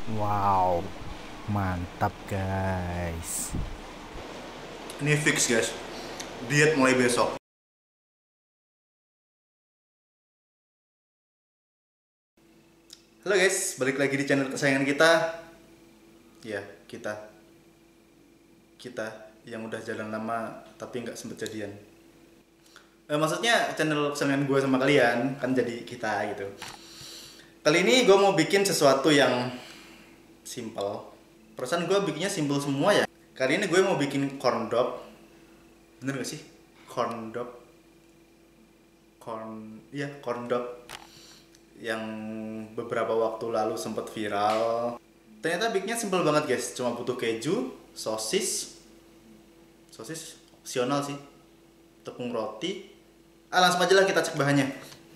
Wow, mantap guys. Ini fix guys, diet mulai besok. Halo guys, balik lagi di channel kesayangan kita. Ya, kita yang udah jalan lama tapi nggak sempet jadian. Maksudnya channel kesayangan gue sama kalian kan jadi kita gitu. Kali ini gue mau bikin sesuatu yang simple. Perasaan gue bikinnya simple semua ya. Kali ini gue mau bikin corn dog. Bener gak sih? Corn dog. Corn dog yang beberapa waktu lalu sempat viral. Ternyata bikinnya simple banget guys. Cuma butuh keju, sosis opsional sih, tepung roti. Langsung aja lah kita cek bahannya.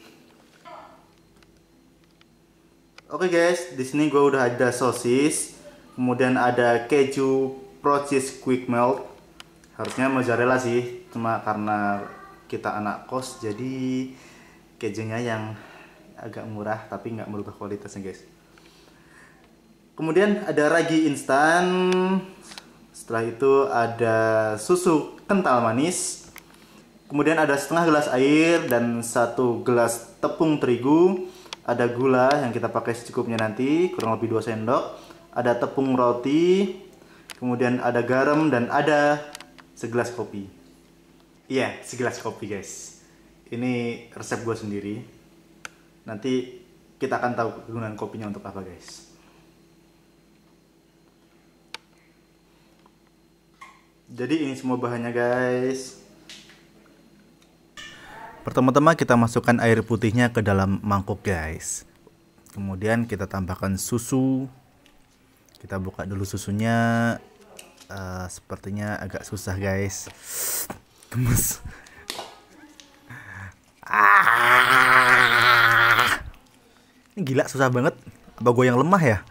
Oke guys, di sini gue udah ada sosis, kemudian ada keju Pro Cheese Quick Melt. Harusnya mozzarella sih, cuma karena kita anak kos jadi kejunya yang agak murah tapi nggak merubah kualitasnya guys. Kemudian ada ragi instan. Setelah itu ada susu kental manis. Kemudian ada setengah gelas air dan 1 gelas tepung terigu. Ada gula yang kita pakai secukupnya nanti, kurang lebih 2 sendok. Ada tepung roti. Kemudian ada garam dan ada segelas kopi. Iya, segelas kopi guys. Ini resep gue sendiri. Nanti kita akan tahu kegunaan kopinya untuk apa guys. Jadi ini semua bahannya guys. Pertama-tama kita masukkan air putihnya ke dalam mangkuk guys. Kemudian kita tambahkan susu. Kita buka dulu susunya. Sepertinya agak susah guys. Gemes. Ini gila susah banget. Apa gue yang lemah ya?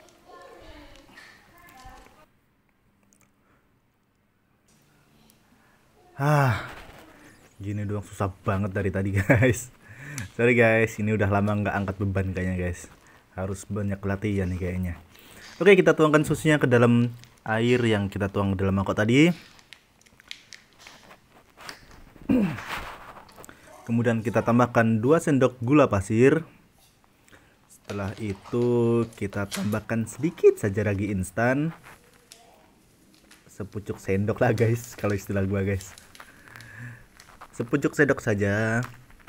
Gini doang susah banget dari tadi guys. Sorry guys, ini udah lama nggak angkat beban kayaknya guys. Harus banyak latihan nih kayaknya. Oke, kita tuangkan susunya ke dalam air yang kita tuang ke dalam mangkok tadi. Kemudian kita tambahkan 2 sendok gula pasir. Setelah itu kita tambahkan sedikit saja ragi instan. Sepucuk sendok lah guys, kalau istilah gua guys. Sepucuk sendok saja.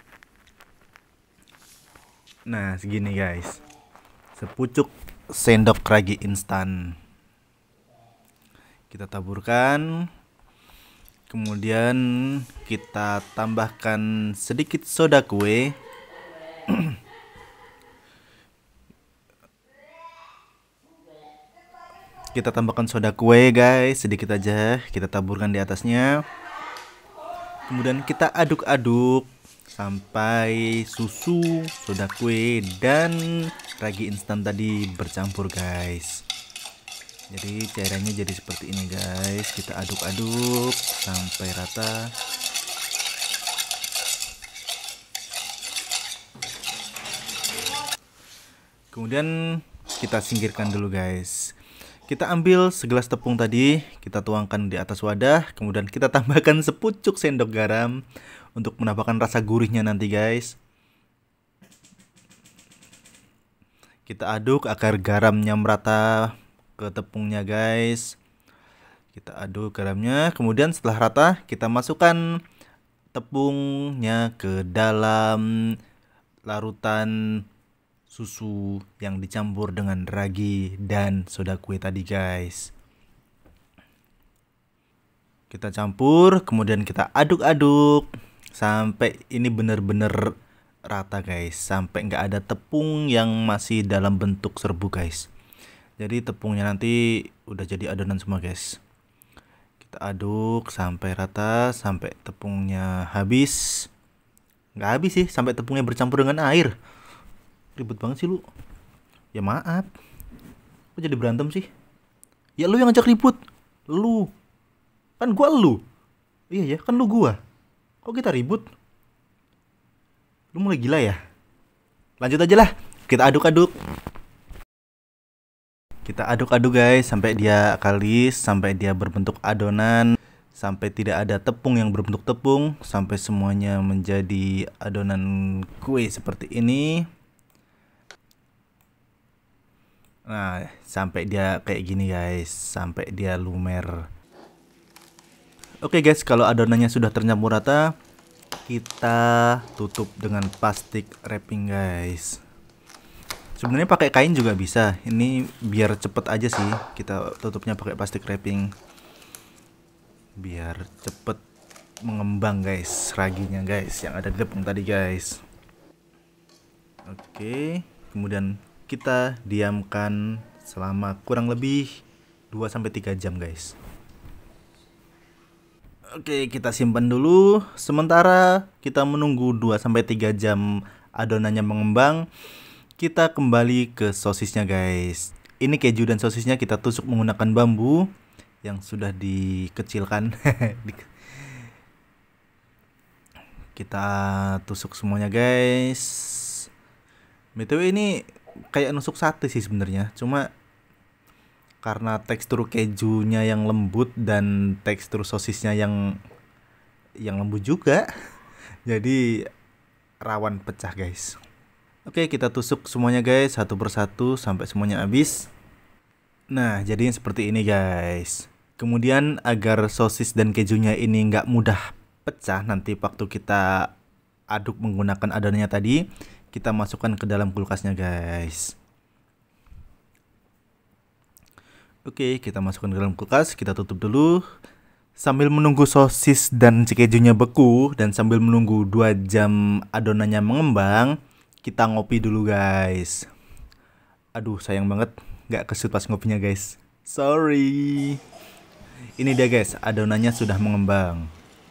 Nah, segini guys. Sepucuk sendok ragi instan. Kita taburkan. Kemudian kita tambahkan sedikit soda kue. Kita tambahkan soda kue guys, sedikit aja. Kita taburkan di atasnya. Kemudian kita aduk-aduk sampai susu, soda kue, dan ragi instan tadi bercampur guys. Jadi cairannya jadi seperti ini guys. Kita aduk-aduk sampai rata. Kemudian kita singkirkan dulu guys. Kita ambil segelas tepung tadi, kita tuangkan di atas wadah, kemudian kita tambahkan sepucuk sendok garam untuk menambahkan rasa gurihnya nanti guys. Kita aduk agar garamnya merata ke tepungnya guys. Kita aduk garamnya, kemudian setelah rata kita masukkan tepungnya ke dalam larutan susu yang dicampur dengan ragi dan soda kue tadi guys. Kita campur, kemudian kita aduk-aduk sampai ini bener-bener rata guys, sampai nggak ada tepung yang masih dalam bentuk serbuk guys. Jadi tepungnya nanti udah jadi adonan semua guys. Kita aduk sampai rata, sampai tepungnya habis. Nggak habis sih, sampai tepungnya bercampur dengan air. Ribet banget sih lu. Ya maaf. Kok jadi berantem sih? Ya lu yang ngajak ribut. Lu. Kan gua lu. Iya ya, kan lu gua. Kok kita ribut? Lu mulai gila ya? Lanjut aja lah. Kita aduk-aduk. Kita aduk-aduk guys sampai dia kalis, sampai dia berbentuk adonan, sampai tidak ada tepung yang berbentuk tepung, sampai semuanya menjadi adonan kue seperti ini. Nah, sampai dia kayak gini guys, sampai dia lumer. Oke guys, kalau adonannya sudah tercampur rata, kita tutup dengan plastik wrapping guys. Sebenarnya pakai kain juga bisa. Ini biar cepet aja sih. Kita tutupnya pakai plastik wrapping. Biar cepet mengembang guys, raginya guys, yang ada di tepung tadi guys. Oke, kemudian kita diamkan selama kurang lebih 2-3 jam guys. Oke, kita simpan dulu. Sementara kita menunggu 2-3 jam adonannya mengembang, kita kembali ke sosisnya guys. Ini keju dan sosisnya kita tusuk menggunakan bambu yang sudah dikecilkan. Kita tusuk semuanya guys. BTW ini kayak nusuk sate sih sebenarnya, cuma karena tekstur kejunya yang lembut dan tekstur sosisnya yang lembut juga, jadi rawan pecah guys. Oke, kita tusuk semuanya guys, satu persatu sampai semuanya habis. Nah, jadinya seperti ini guys. Kemudian agar sosis dan kejunya ini nggak mudah pecah nanti waktu kita aduk menggunakan adonannya tadi, kita masukkan ke dalam kulkasnya guys. Oke, kita masukkan ke dalam kulkas, kita tutup dulu. Sambil menunggu sosis dan kejunya beku dan sambil menunggu 2 jam adonannya mengembang, kita ngopi dulu guys. Aduh, sayang banget nggak kesut pas ngopinya guys. Sorry. Ini dia guys, adonannya sudah mengembang.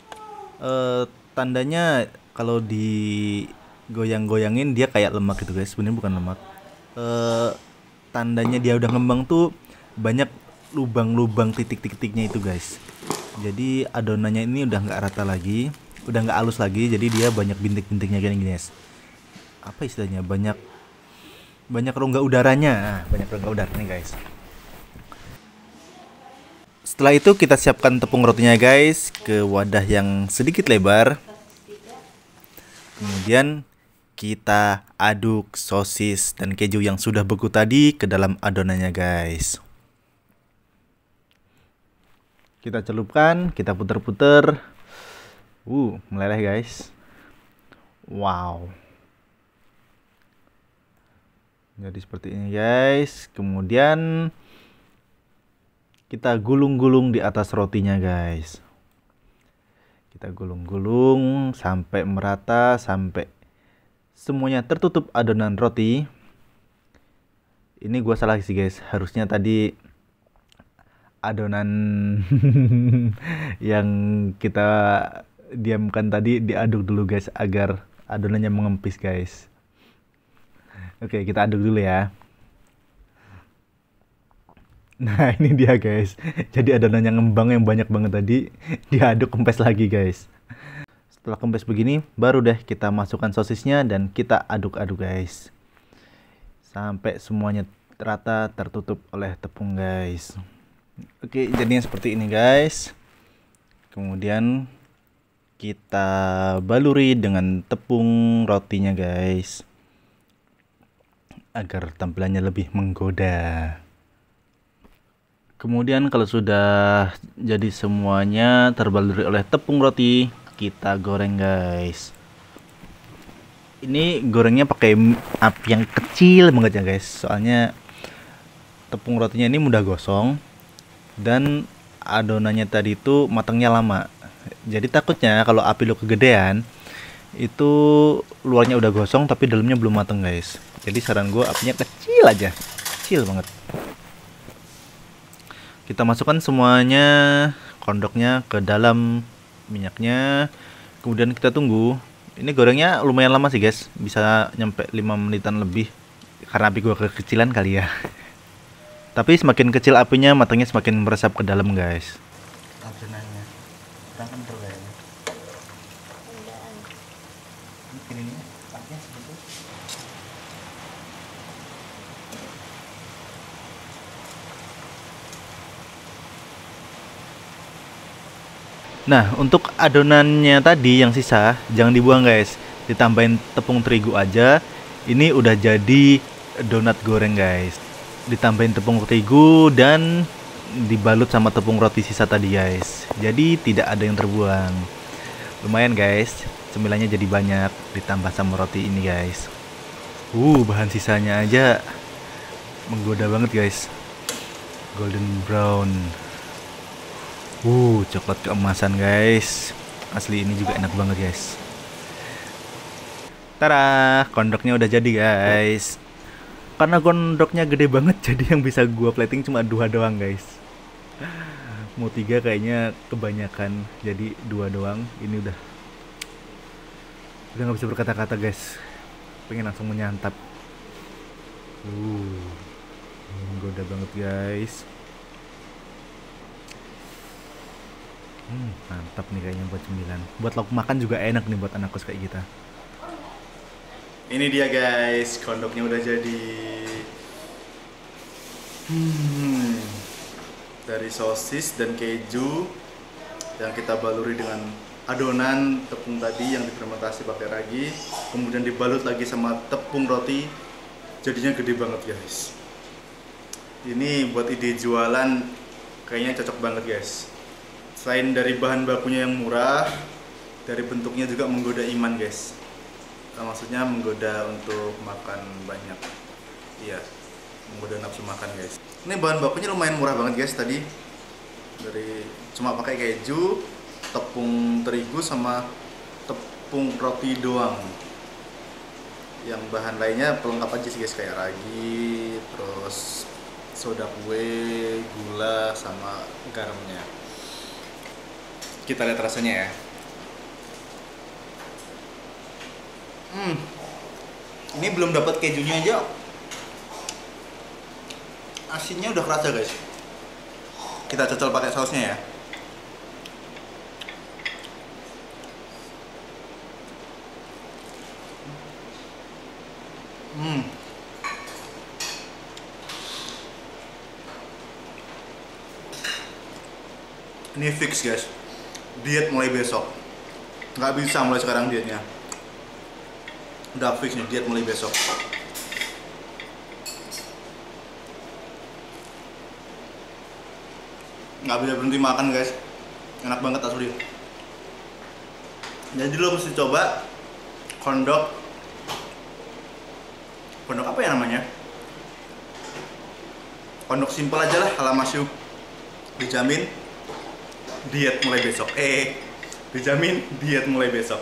Tandanya kalau digoyang-goyangin dia kayak lemak gitu guys. Sebenarnya bukan lemak. Tandanya dia udah ngembang tuh banyak lubang-lubang titik-titiknya itu guys. Jadi adonannya ini udah nggak rata lagi, udah nggak halus lagi. Jadi dia banyak bintik-bintiknya gini guys. Apa istilahnya, banyak rongga udaranya. Nah, banyak rongga udaranya guys. Setelah itu kita siapkan tepung rotinya guys ke wadah yang sedikit lebar. Kemudian kita aduk sosis dan keju yang sudah beku tadi ke dalam adonannya guys. Kita celupkan, kita puter-puter. Meleleh guys. Wow. Jadi seperti ini guys. Kemudian kita gulung-gulung di atas rotinya guys. Kita gulung-gulung sampai merata, sampai semuanya tertutup adonan roti. Ini gua salah sih guys. Harusnya tadi adonan yang kita diamkan tadi diaduk dulu guys agar adonannya mengempis guys. Oke, kita aduk dulu ya. Nah, ini dia guys. Jadi adonan yang ngembang yang banyak banget tadi diaduk kempes lagi guys. Setelah kempes begini, baru deh kita masukkan sosisnya dan kita aduk-aduk guys. Sampai semuanya rata tertutup oleh tepung guys. Oke, jadinya seperti ini guys. Kemudian kita baluri dengan tepung rotinya guys, agar tampilannya lebih menggoda. Kemudian kalau sudah jadi semuanya terbaluri oleh tepung roti, kita goreng guys. Ini gorengnya pakai api yang kecil banget ya guys. Soalnya tepung rotinya ini mudah gosong dan adonannya tadi itu matangnya lama. Jadi takutnya kalau api lo kegedean, itu luarnya udah gosong tapi dalamnya belum matang guys. Jadi saran gue apinya kecil aja, kecil banget. Kita masukkan semuanya kondoknya ke dalam minyaknya. Kemudian kita tunggu. Ini gorengnya lumayan lama sih guys, bisa nyampe 5 menitan lebih karena api gue kekecilan kali ya. Tapi semakin kecil apinya, matangnya semakin meresap ke dalam guys. Adonannya kurang kental kayaknya. Ini apinya segitu. Nah, untuk adonannya tadi yang sisa jangan dibuang guys. Ditambahin tepung terigu aja. Ini udah jadi donat goreng guys. Ditambahin tepung terigu dan dibalut sama tepung roti sisa tadi guys. Jadi tidak ada yang terbuang. Lumayan guys, cemilannya jadi banyak ditambah sama roti ini guys. Bahan sisanya aja menggoda banget guys. Golden brown. Coklat keemasan guys. Asli ini juga enak banget guys. Tara, kondoknya udah jadi guys. Karena kondoknya gede banget jadi yang bisa gua plating cuma 2 doang guys. Mau 3 kayaknya kebanyakan, jadi 2 doang. Ini udah nggak bisa berkata-kata guys. Pengen langsung menyantap. Menggoda banget guys. Mantap nih kayaknya buat cemilan. Buat lauk makan juga enak nih buat anak kos kayak kita. Ini dia guys, kondoknya udah jadi. Dari sosis dan keju yang kita baluri dengan adonan tepung tadi yang difermentasi pakai ragi, kemudian dibalut lagi sama tepung roti, jadinya gede banget guys. Ini buat ide jualan kayaknya cocok banget guys. Selain dari bahan bakunya yang murah, dari bentuknya juga menggoda iman guys. Maksudnya menggoda untuk makan banyak. Iya, menggoda nafsu makan guys. Ini bahan bakunya lumayan murah banget guys tadi. Dari cuma pakai keju, tepung terigu sama tepung roti doang. Yang bahan lainnya pelengkap aja sih guys, kayak ragi, terus soda kue, gula sama garamnya. Kita lihat rasanya ya. Ini belum dapat kejunya aja. Asinnya udah kerasa guys. Kita cocol pakai sausnya ya. Ini fix guys. Diet mulai besok. Nggak bisa mulai sekarang dietnya. Udah fix nih diet mulai besok. Nggak bisa berhenti makan guys. Enak banget asli. Jadi lo mesti coba kondok apa ya namanya? Kondok simpel aja lah ala Masyu. Dijamin diet mulai besok. Dijamin diet mulai besok.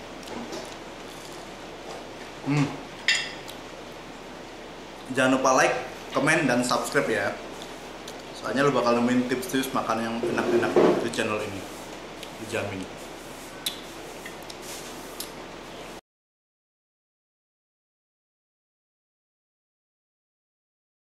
Jangan lupa like, komen, dan subscribe ya. Soalnya lo bakal nemuin tips-tips makan yang enak-enak di channel ini. Dijamin.